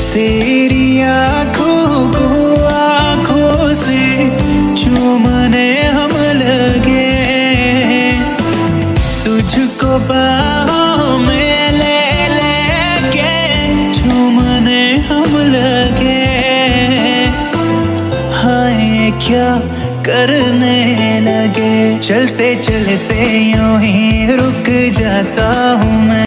तेरी आंखों को आंखों से चूमने हम लगे, तुझको बाहों में ले लेके चूमने हम लगे। हाय क्या करने लगे, चलते चलते यूं ही रुक जाता हूँ मैं।